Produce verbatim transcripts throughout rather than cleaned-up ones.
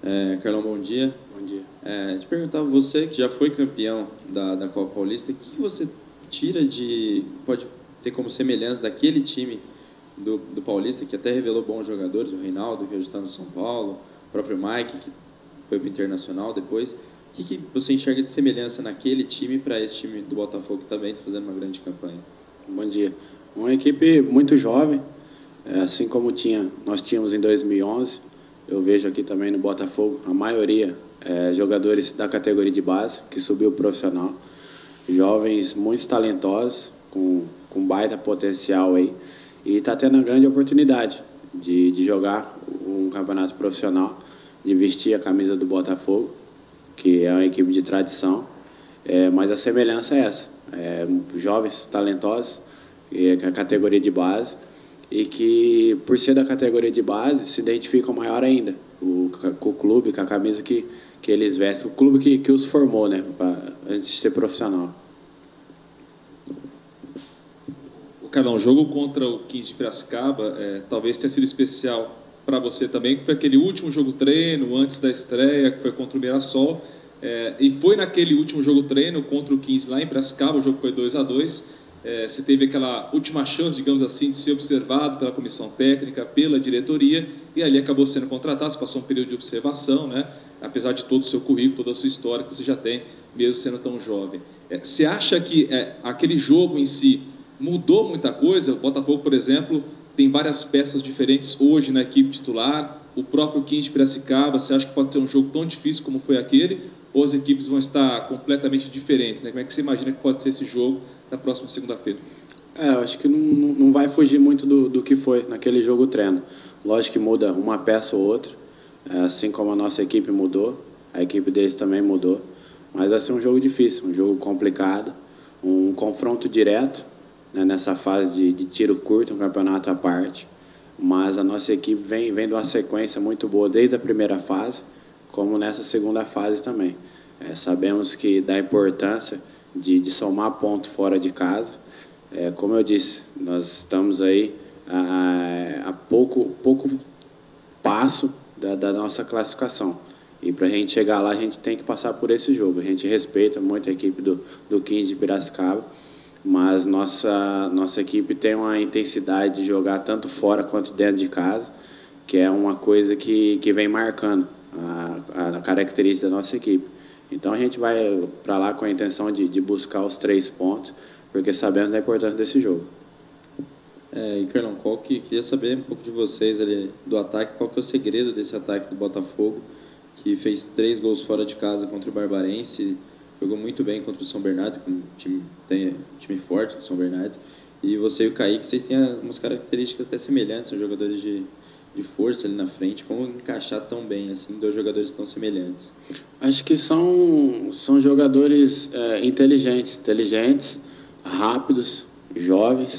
É, Carlão, bom dia. Bom dia. É, te perguntava, você que já foi campeão da, da Copa Paulista, o que você tira de... pode ter como semelhança daquele time do, do Paulista, que até revelou bons jogadores, o Reinaldo, que hoje está no São Paulo, o próprio Mike, que foi para o Internacional depois. O que, que você enxerga de semelhança naquele time para esse time do Botafogo, que também está fazendo uma grande campanha? Bom dia. Uma equipe muito jovem, assim como tinha, nós tínhamos em dois mil e onze, eu vejo aqui também no Botafogo, a maioria é, jogadores da categoria de base, que subiu profissional, jovens muito talentosos, com, com baita potencial aí, e está tendo a grande oportunidade de, de jogar um campeonato profissional, de vestir a camisa do Botafogo, que é uma equipe de tradição, é, mas a semelhança é essa, é, jovens talentosos, é a categoria de base, e que, por ser da categoria de base, se identificam maior ainda com, com o clube, com a camisa que, que eles vestem, o clube que, que os formou, né, pra, antes de ser profissional. O Carlão, jogo contra o quinze de Piracicaba, é, talvez tenha sido especial para você também, que foi aquele último jogo treino, antes da estreia, que foi contra o Mirassol, é, e foi naquele último jogo treino contra o quinze lá em Piracicaba, o jogo foi dois a dois, É, você teve aquela última chance, digamos assim, de ser observado pela comissão técnica, pela diretoria, e ali acabou sendo contratado, você passou um período de observação, né? Apesar de todo o seu currículo, toda a sua história que você já tem, mesmo sendo tão jovem. É, você acha que é, aquele jogo em si mudou muita coisa? O Botafogo, por exemplo, tem várias peças diferentes hoje na equipe titular, o próprio quinze de Piracicaba, você acha que pode ser um jogo tão difícil como foi aquele, ou as equipes vão estar completamente diferentes, né? Como é que você imagina que pode ser esse jogo na próxima segunda-feira? É, eu acho que não, não vai fugir muito do, do que foi naquele jogo treino. Lógico que muda uma peça ou outra, é, assim como a nossa equipe mudou, a equipe deles também mudou, mas vai ser um jogo difícil, um jogo complicado, um confronto direto, né, nessa fase de, de tiro curto, um campeonato à parte, mas a nossa equipe vem, vem de uma sequência muito boa desde a primeira fase, como nessa segunda fase também. É, sabemos que dá importância de, de somar ponto fora de casa. É, como eu disse, nós estamos aí a, a pouco, pouco passo da, da nossa classificação. E para a gente chegar lá, a gente tem que passar por esse jogo. A gente respeita muito a equipe do, do quinze de Piracicaba, mas nossa, nossa equipe tem uma intensidade de jogar tanto fora quanto dentro de casa, que é uma coisa que, que vem marcando a, a característica da nossa equipe. Então a gente vai para lá com a intenção de, de buscar os três pontos, porque sabemos da importância desse jogo. É, e Carlão, qual que, queria saber um pouco de vocês ali do ataque, qual que é o segredo desse ataque do Botafogo, que fez três gols fora de casa contra o Barbarense, jogou muito bem contra o São Bernardo, que um time, tem, um time forte do São Bernardo, e você e o Kaique, vocês têm umas características até semelhantes, são jogadores de, de força ali na frente, como encaixar tão bem, assim, dois jogadores tão semelhantes? Acho que são, são jogadores é, inteligentes, inteligentes, rápidos, jovens,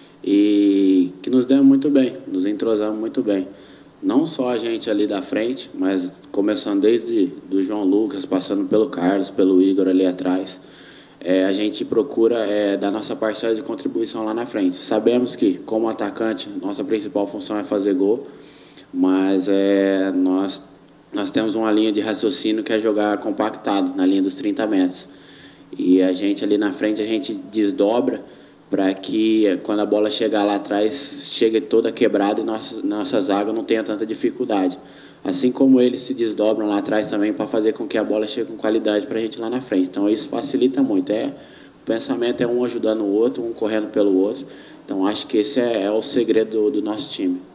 e que nos dão muito bem, nos entrosamos muito bem. Não só a gente ali da frente, mas começando desde do João Lucas, passando pelo Carlos, pelo Igor ali atrás. É, a gente procura é, dar nossa parcela de contribuição lá na frente. Sabemos que, como atacante, nossa principal função é fazer gol, mas é, nós, nós temos uma linha de raciocínio que é jogar compactado, na linha dos trinta metros. E a gente ali na frente, a gente desdobra para que quando a bola chegar lá atrás, chegue toda quebrada e nossa, nossa zaga não tenha tanta dificuldade. Assim como eles se desdobram lá atrás também para fazer com que a bola chegue com qualidade para a gente lá na frente. Então isso facilita muito. É, o pensamento é um ajudando o outro, um correndo pelo outro. Então acho que esse é, é o segredo do, do nosso time.